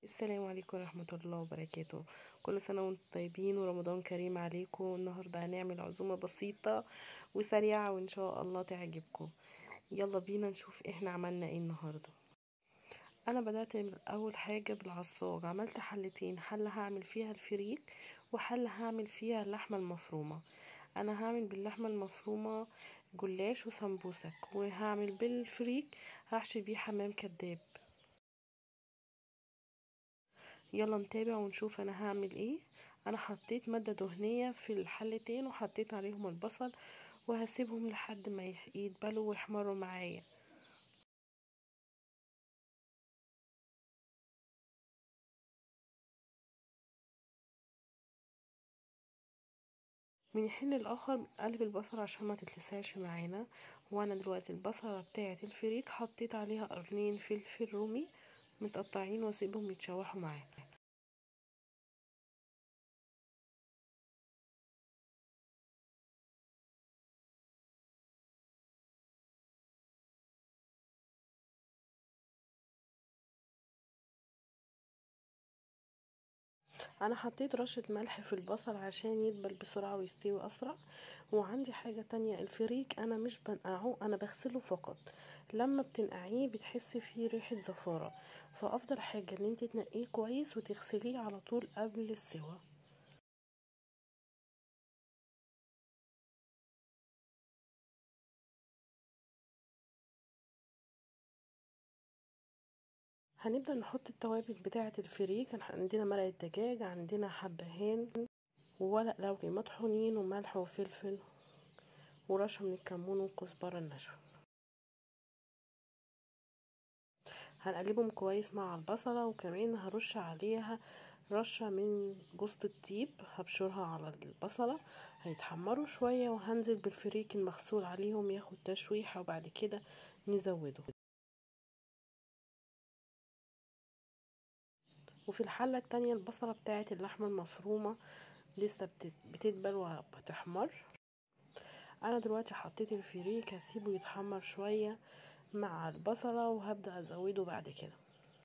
السلام عليكم ورحمة الله وبركاته. كل سنة وانتم طيبين ورمضان كريم عليكم. النهاردة هنعمل عزومة بسيطة وسريعة وان شاء الله تعجبكم. يلا بينا نشوف احنا عملنا ايه النهاردة. انا بدأت اول حاجة بالعصاج، عملت حلتين، حلة هعمل فيها الفريك وحلة هعمل فيها اللحمة المفرومة. انا هعمل باللحمة المفرومة جلاش وسمبوسك، وهعمل بالفريك هحشي بيه حمام كداب. يلا نتابع ونشوف انا هعمل ايه. انا حطيت مادة دهنية في الحلتين وحطيت عليهم البصل وهسيبهم لحد ما يدبلوا ويحمروا معايا. من الحين الاخر بنقلب البصل عشان ما تتلسعش معانا. وانا دلوقتي البصلة بتاعة الفريك حطيت عليها قرنين فلفل رومي متقطعين واسيبهم يتشوحوا معايا. انا حطيت رشة ملح في البصل عشان يدبل بسرعة ويستوي اسرع. وعندي حاجة تانية، الفريك انا مش بنقعه، انا بغسله فقط. لما بتنقعيه بتحسي فيه ريحة زفارة، فافضل حاجة ان انت تنقيه كويس وتغسليه على طول قبل السوا. هنبدأ نحط التوابل بتاعة الفريك. عندنا مرقة دجاج، عندنا حبهان وورق لوري مطحونين وملح وفلفل ورشة من الكمون والكزبرة الناشفة. هنقلبهم كويس مع البصلة، وكمان هرش عليها رشة من جوز الطيب هبشرها على البصلة. هيتحمروا شوية وهنزل بالفريك المغسول عليهم ياخد تشويحة وبعد كده نزوده. وفي الحلة التانية البصلة بتاعة اللحمة المفرومة لسه بتدبل وبتحمر. انا دلوقتي حطيت الفريك هسيبه يتحمر شوية مع البصلة وهبدأ ازوده بعد كده.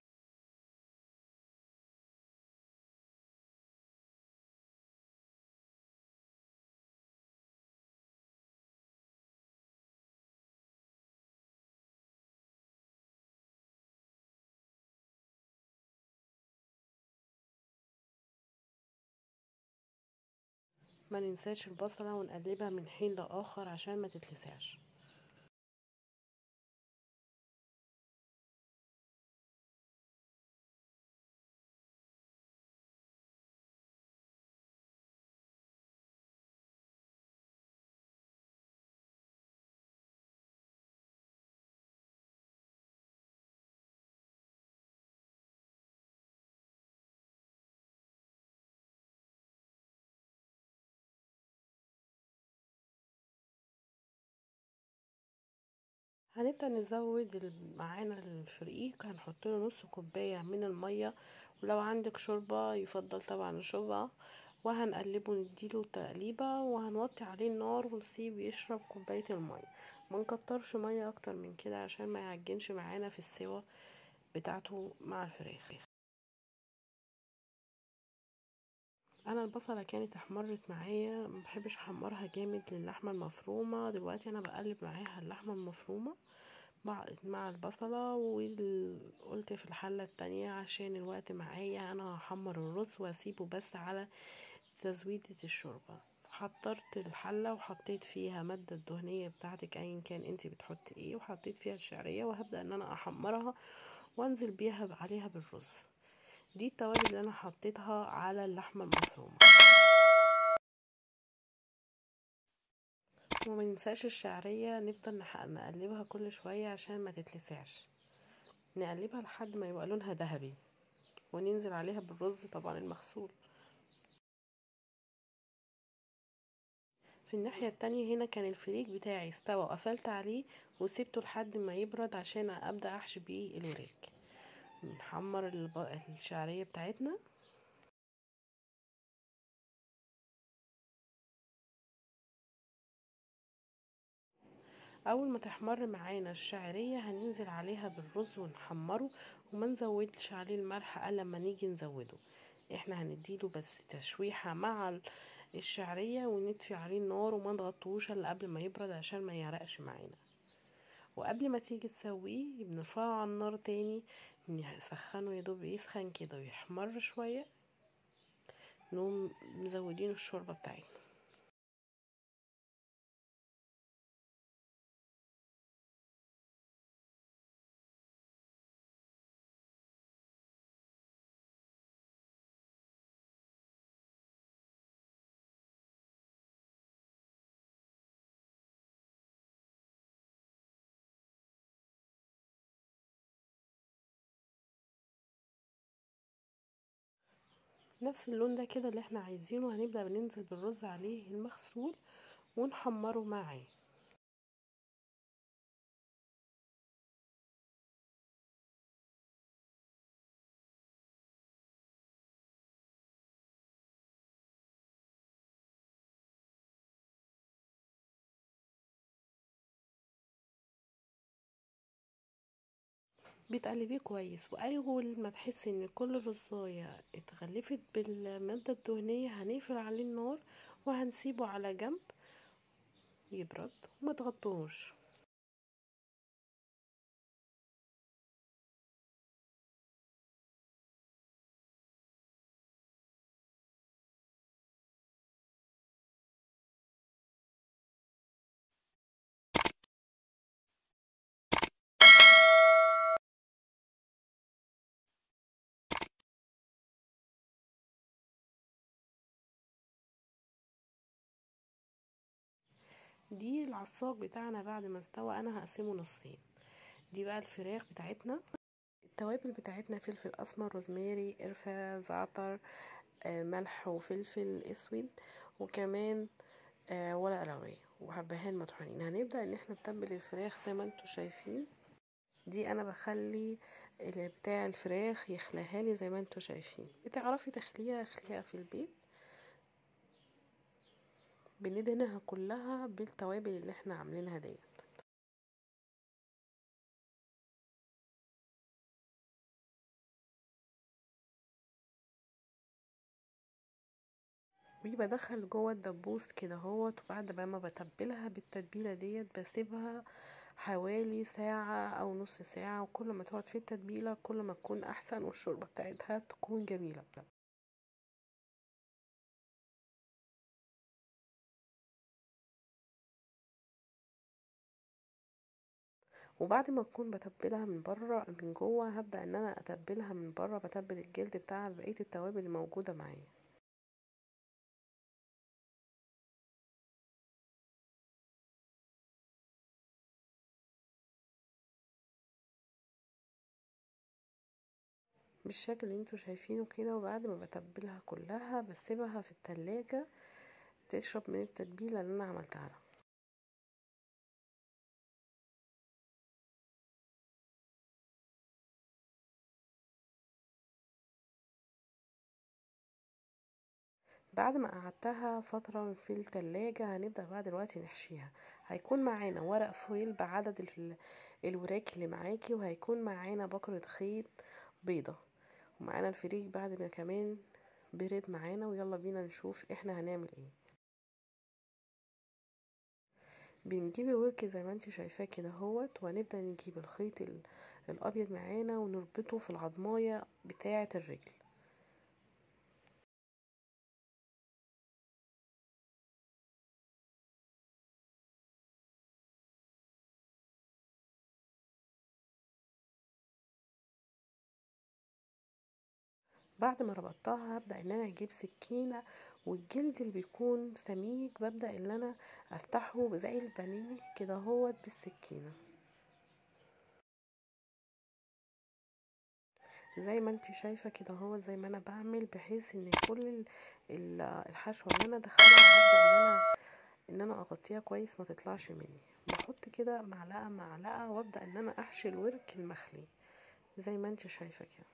ما ننساش البصلة ونقلبها من حين لآخر عشان ما تتلسعش. هنبدأ نزود معانا الفريك، هنحط له نص كوباية من المية، ولو عندك شوربة يفضل طبعا الشوربة. وهنقلبه نديله تقليبة وهنوطي عليه النار ونسيب يشرب كوباية المية. ما نكترش مية اكتر من كده عشان ما يعجنش معانا في السوا بتاعته مع الفراخ. انا البصلة كانت احمرت معايا، مبحبش احمرها جامد للحمة المفرومة. دلوقتي انا بقلب معاها اللحمة المفرومة مع البصلة، وقلت في الحلة التانية عشان الوقت معايا انا هحمر الرز واسيبه بس على تزويدة الشوربة. حضرت الحلة وحطيت فيها مادة الدهنية بتاعتك ايا كان انت بتحطي ايه، وحطيت فيها الشعرية وهبدأ ان انا احمرها وانزل بيها عليها بالرز. دي التوابل اللي انا حطيتها على اللحمة المفرومة. وما ننساش الشعرية، نفضل نقلبها كل شوية عشان ما تتلسعش. نقلبها لحد ما يبقى لونها ذهبي وننزل عليها بالرز طبعا المغسول. في الناحية التانية هنا كان الفريك بتاعي استوى وقفلت عليه وسبته لحد ما يبرد عشان ابدأ احشي بيه الوراك. نحمر الشعرية بتاعتنا. اول ما تحمر معانا الشعرية هننزل عليها بالرز ونحمره، وما نزودش عليه الملح الا لما نيجي نزوده. احنا هنديله بس تشويحة مع الشعرية ونطفي عليه النار وما نغطوش الا قبل ما يبرد عشان ما يعرقش معانا. وقبل ما تيجي تسويه بنرفعه على النار تاني، نسخنه يدوب يسخن كده ويحمر شوية، نقوم مزودين الشوربة بتاعتنا. نفس اللون ده كده اللي احنا عايزينه، هنبدأ بننزل بالرز عليه المغسول ونحمره معاه. بتقلبيه كويس، واول ما تحسي ان كل الرزاية اتغلفت بالمادة الدهنية هنقفل عليه النار وهنسيبه على جنب يبرد وما تغطوش. دي العصاج بتاعنا بعد ما استوى، انا هقسمه نصين. دي بقى الفراخ بتاعتنا. التوابل بتاعتنا فلفل اسمر، روزماري، قرفة، زعتر، ملح وفلفل اسود، وكمان ورق لوري وحبهان مطحونين. هنبدأ ان احنا نتبل الفراخ زي ما انتوا شايفين. دي انا بخلي بتاع الفراخ يخليها لي زي ما انتوا شايفين. بتعرفي تخليها اخليها في البيت. بندهنها كلها بالتوابل اللي احنا عاملينها ديت. وبدخل جوه الدبوس كده هوت، وبعد ما بتبلها بالتتبيله ديت بسيبها حوالي ساعة او نص ساعة، وكل ما تقعد في التتبيله كل ما تكون احسن والشوربه بتاعتها تكون جميله. وبعد ما اكون بتبلها من بره من جوه هبدا ان انا اتبلها من بره، بتبل الجلد بتاعها بقيه التوابل اللي موجوده معايا. بالشكل اللي انتوا شايفينه كده. وبعد ما بتبلها كلها بسيبها في التلاجة تشرب من التتبيله اللي انا عملتها لها. بعد ما قعدتها فترة في التلاجة هنبدأ بقى دلوقتي نحشيها. هيكون معانا ورق فويل بعدد الوراك اللي معاكي، وهيكون معانا بكرة خيط بيضة، ومعانا الفريك بعد ما كمان برد معانا. ويلا بينا نشوف احنا هنعمل ايه. بنجيب الورك زي ما انت شايفاه كده هوت، وهنبدأ نجيب الخيط الابيض معانا ونربطه في العضماية بتاعة الرجل. بعد ما ربطتها هبدأ ان انا اجيب سكينة، والجلد اللي بيكون سميك ببدأ ان انا افتحه زي البانيه كده هوت بالسكينة زي ما انت شايفة كده هوت، زي ما انا بعمل، بحيث ان كل الحشوة اللي انا دخلها هبدأ ان انا اغطيها كويس ما تطلعش مني. بحط كده معلقة معلقة وابدأ ان انا احشي الورك المخلي زي ما انت شايفة كده.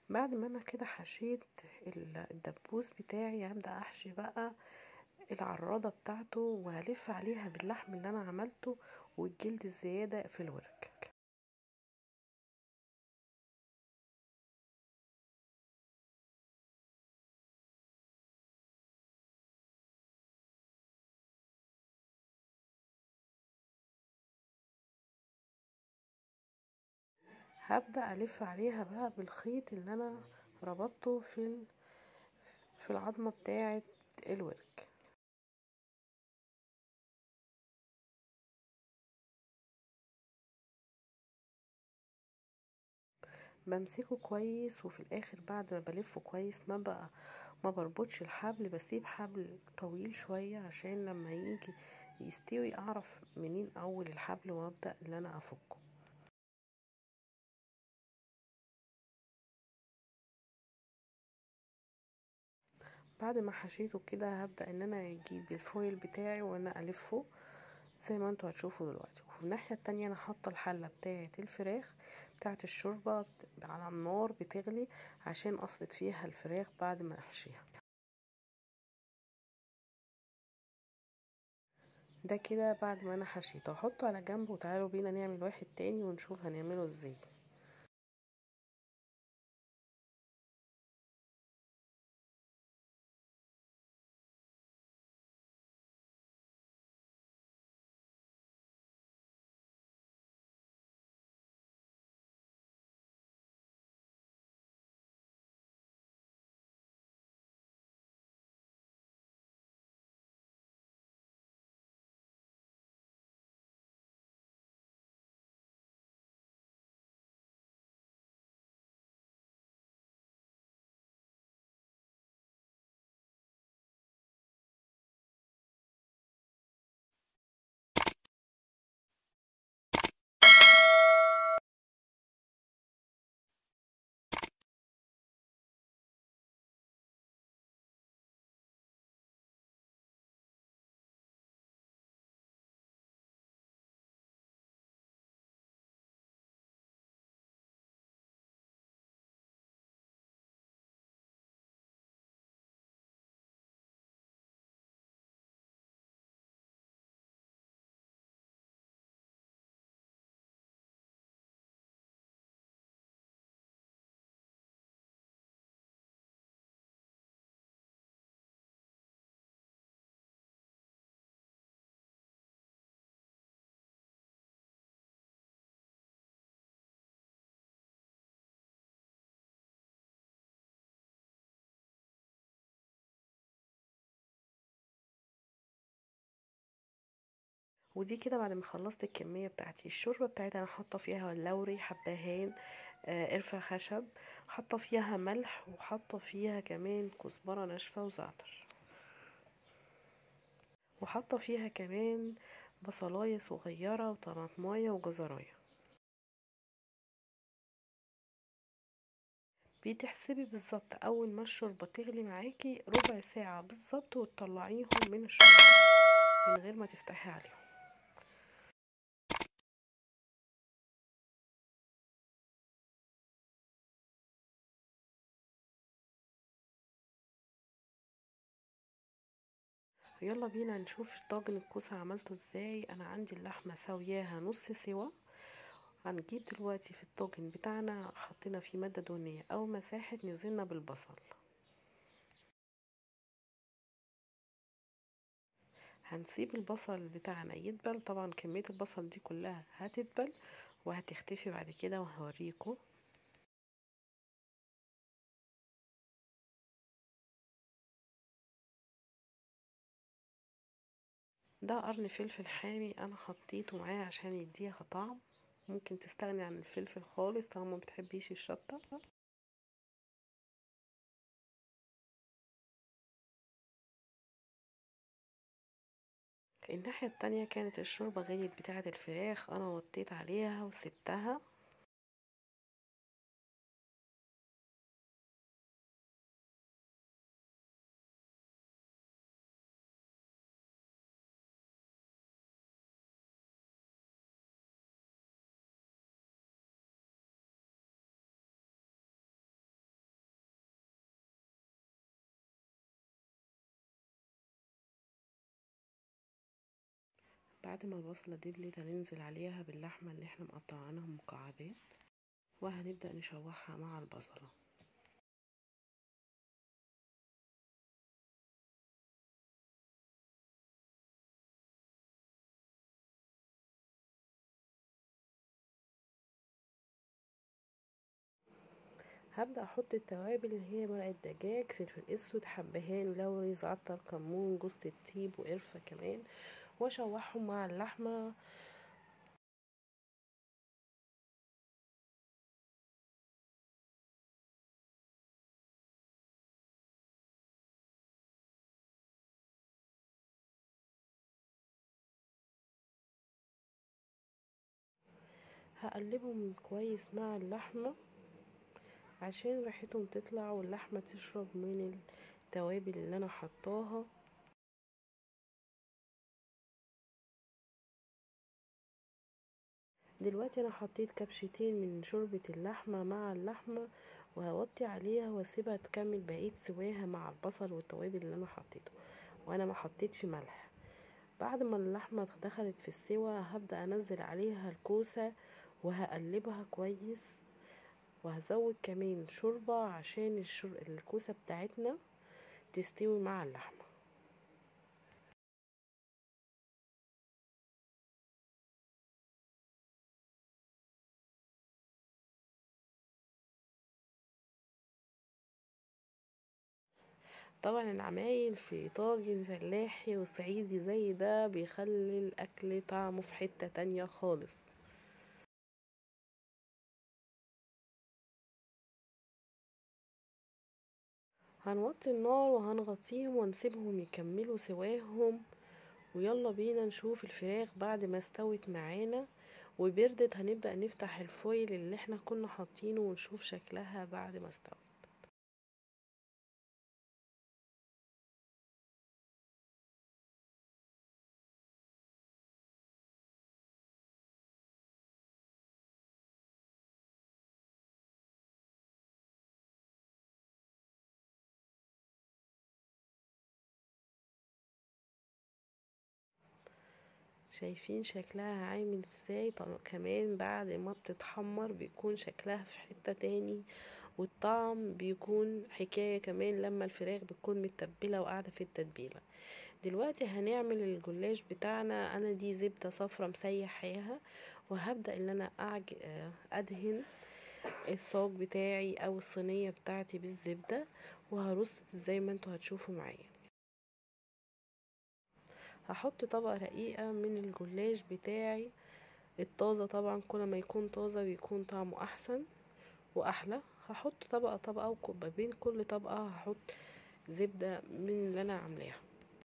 بعد ما انا كده حشيت الدبوس بتاعي، هبدأ احشي بقى العرادة بتاعته، وهلف عليها باللحم اللي انا عملته والجلد الزيادة في الورك. هبدأ الف عليها بقى بالخيط اللي انا ربطته في العظمة بتاعة الورك. بمسكه كويس، وفي الاخر بعد ما بلفه كويس ما بربطش الحبل، بسيب حبل طويل شوية عشان لما يجي يستوي اعرف منين اول الحبل وابدأ ان انا افكه. بعد ما حشيته كده هبدأ ان انا اجيب الفويل بتاعي وانا الفه زي ما انتوا هتشوفوا دلوقتي. وفي الناحية التانية انا حاطة الحلة بتاعة الفراخ بتاعة الشوربة على النار بتغلي عشان اسلق فيها الفراخ بعد ما احشيها. ده كده بعد ما انا حشيته هحطه على جنب، وتعالوا بينا نعمل واحد تاني ونشوف هنعمله ازاي. ودي كده بعد ما خلصت الكمية بتاعتي. الشوربة بتاعتي انا حاطة فيها لوري، حبهان، قرفة خشب، حاطة فيها ملح، وحاطة فيها كمان كزبرة ناشفة وزعتر، وحاطة فيها كمان بصلاية صغيرة وطماطماية وجزراية. بتحسبي بالظبط اول ما الشوربة تغلي معاكي ربع ساعة بالظبط وتطلعيهم من الشوربة من غير ما تفتحي عليهم. يلا بينا نشوف طاجن الكوسة عملته ازاي. انا عندي اللحمة سوياها نص سوا. هنجيب دلوقتي في الطاجن بتاعنا حطينا فيه مادة دهنية او مساحة، نزلنا بالبصل. هنسيب البصل بتاعنا يدبل، طبعا كمية البصل دي كلها هتدبل وهتختفي بعد كده وهوريكم. ده قرن فلفل حامي انا حطيته معاه عشان يديها طعم. ممكن تستغني عن الفلفل خالص طالما ما بتحبيش الشطة. الناحية التانية كانت الشوربة غليت بتاعة الفراخ، انا وطيت عليها وسبتها. بعد ما البصلة دبلت هننزل عليها باللحمة اللي احنا مقطعينها مكعبات، وهنبدأ نشوحها مع البصلة. هبدأ احط التوابل اللي هي مرقة دجاج، فلفل اسود، حبهان، لوري، زعتر، كمون، جوز الطيب، وقرفة كمان، واشوحهم مع اللحمة. هقلبهم كويس مع اللحمة عشان ريحتهم تطلع واللحمة تشرب من التوابل اللي انا حطاها. دلوقتي انا حطيت كبشتين من شوربة اللحمة مع اللحمة، وهوطي عليها واسيبها تكمل بقية سواها مع البصل والتوابل اللي انا حطيته، وانا ما حطيتش ملح. بعد ما اللحمة دخلت في السوا هبدأ انزل عليها الكوسة وهقلبها كويس، وهزود كمان شوربة عشان الكوسة بتاعتنا تستوي مع اللحمة. طبعا العمايل في طاجن فلاحي وصعيدي زي ده بيخلي الاكل طعمه في حتة تانية خالص. هنوطي النار وهنغطيهم ونسيبهم يكملوا سواهم، ويلا بينا نشوف الفراخ بعد ما استوت معانا وبردت. هنبدأ نفتح الفويل اللي احنا كنا حاطينه ونشوف شكلها بعد ما استوت. شايفين شكلها عامل ازاي؟ طب كمان بعد ما بتتحمر بيكون شكلها في حتة تاني، والطعم بيكون حكاية كمان لما الفراخ بتكون متبلة وقاعدة في التتبيلة. دلوقتي هنعمل الجلاش بتاعنا. انا دي زبدة صفرة مسيحاها، وهبدأ ان انا ادهن الصاج بتاعي او الصينية بتاعتي بالزبدة، وهرص زي ما انتوا هتشوفوا معايا. هحط طبقة رقيقة من الجلاش بتاعي الطازة، طبعا كل ما يكون طازة بيكون طعمه احسن واحلى. هحط طبقة طبقة، وما بين كل طبقة هحط زبدة من اللي انا عاملاها.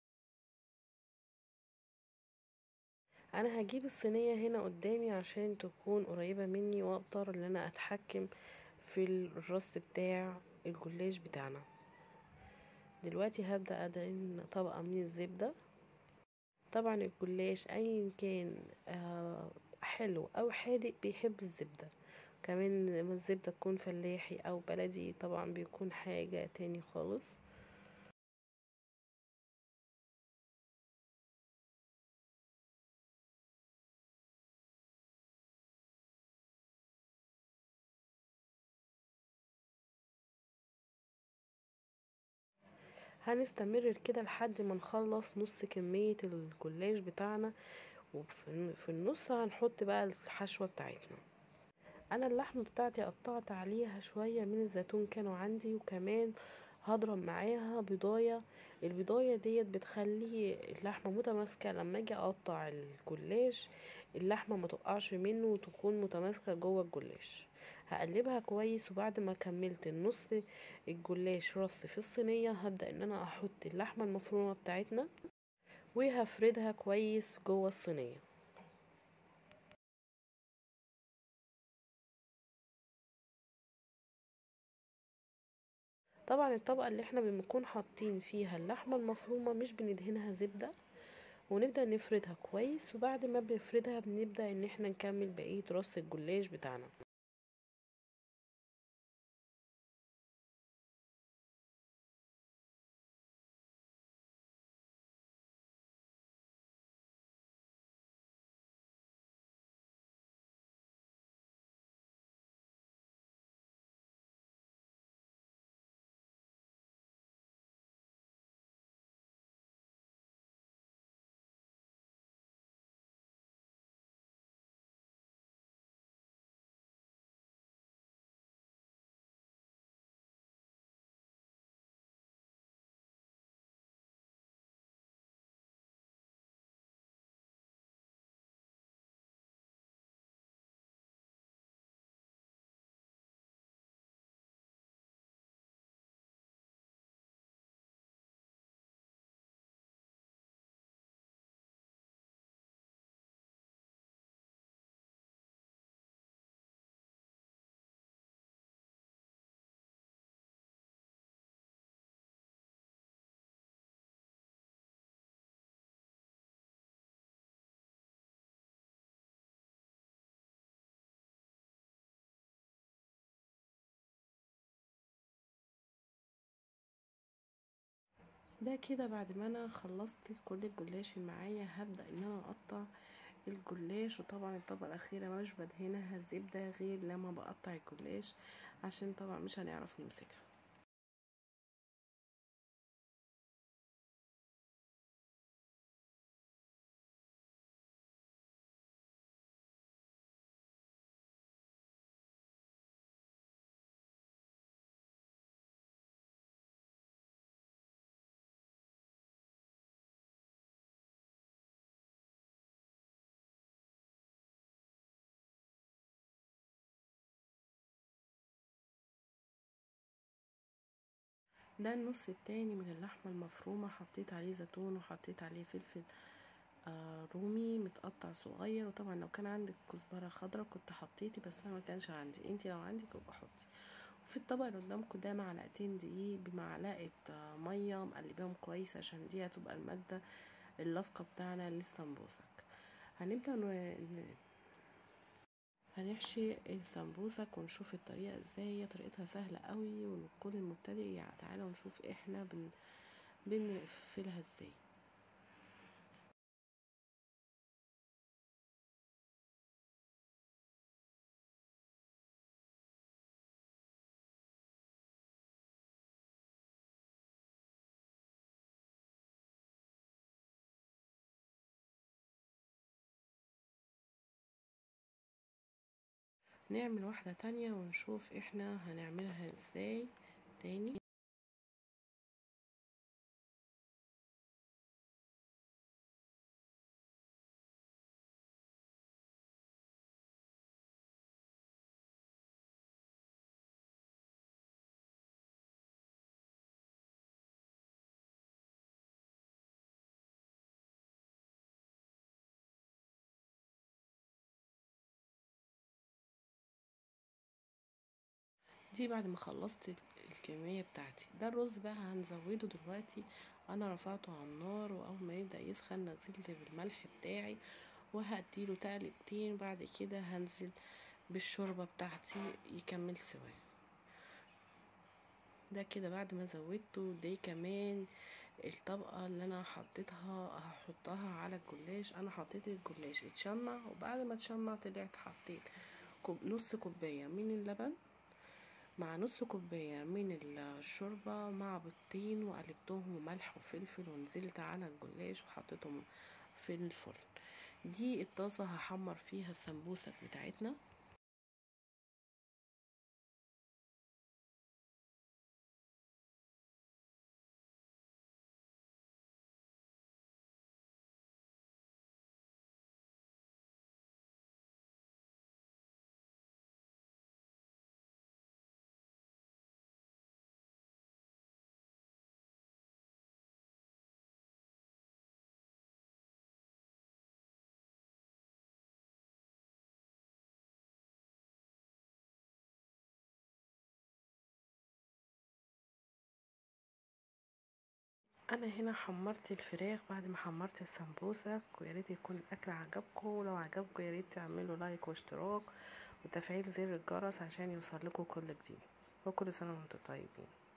انا هجيب الصينية هنا قدامي عشان تكون قريبة مني واقدر ان انا اتحكم في الرص بتاع الجلاش بتاعنا. دلوقتي هبدأ ادهن طبقة من الزبدة. طبعا الجلاش ايا كان حلو او حادق بيحب الزبدة. كمان لما الزبدة تكون فلاحي او بلدي طبعا بيكون حاجة تاني خالص. هنستمر كده لحد ما نخلص نص كمية الجلاش بتاعنا، وفي النص هنحط بقى الحشوة بتاعتنا. انا اللحمة بتاعتي قطعت عليها شوية من الزيتون كانوا عندي، وكمان هضرب معاها بيضاية. البيضاية ديت بتخلي اللحمة متماسكة، لما اجي اقطع الجلاش اللحمة ما تقعش منه وتكون متماسكة جوه الجلاش. هقلبها كويس، وبعد ما كملت النص الجلاش رص في الصينية هبدأ ان انا احط اللحمة المفرومة بتاعتنا وهفردها كويس جوه الصينية. طبعا الطبقة اللي احنا بنكون حاطين فيها اللحمة المفرومة مش بندهنها زبدة، ونبدأ نفردها كويس، وبعد ما بنفردها بنبدأ ان احنا نكمل بقية رص الجلاش بتاعنا. ده كده بعد ما انا خلصت كل الجلاش اللي معايا هبدأ ان انا اقطع الجلاش. وطبعا الطبقة الاخيرة مش بدهنها الزبدة غير لما بقطع الجلاش، عشان طبعا مش هنعرف نمسكها. ده النص التاني من اللحمة المفرومة، حطيت عليه زيتون وحطيت عليه فلفل رومي متقطع صغير. وطبعا لو كان عندك كزبرة خضرا كنت حطيتي، بس انا ما كانش عندي، انتي لو عندك يبقى حطي. وفي الطبق اللي قدامكم ده معلقتين دقيق بمعلقة مية مقلباهم كويس، عشان دي هتبقى المادة اللاصقة بتاعنا للسمبوسك. هنبدأ هنحشي السمبوسك ونشوف الطريقة ازاي. هي طريقتها سهلة قوي ولكل المبتدئ، يعني تعالوا نشوف احنا بنقفلها ازاي. نعمل واحدة تانية ونشوف احنا هنعملها ازاي تاني. دي بعد ما خلصت الكمية بتاعتي. ده الرز بقى هنزوده دلوقتي. انا رفعته على النار، واول ما يبدأ يسخن نزلت بالملح بتاعي وهديله تقلبتين. بعد كده هنزل بالشوربة بتاعتي يكمل سواه. ده كده بعد ما زودته. دي كمان الطبقة اللي انا حطيتها هحطها على الجلاش. انا حطيت الجلاش اتشمع، وبعد ما اتشمع طلعت حطيت نص كوباية من اللبن مع نص كوباية من الشوربة مع بيضتين، وقلبتهم وملح وفلفل، ونزلت على الجلاش وحطيتهم في الفرن. دي الطاسة هحمر فيها السمبوسك بتاعتنا. انا هنا حمرت الفراخ بعد ما حمرت السمبوسك. ويا ريت يكون الاكل عجبكم، ولو عجبكم يا ريت تعملوا لايك واشتراك وتفعيل زر الجرس عشان يوصل لكم كل جديد. وكل سنه وانتم طيبين.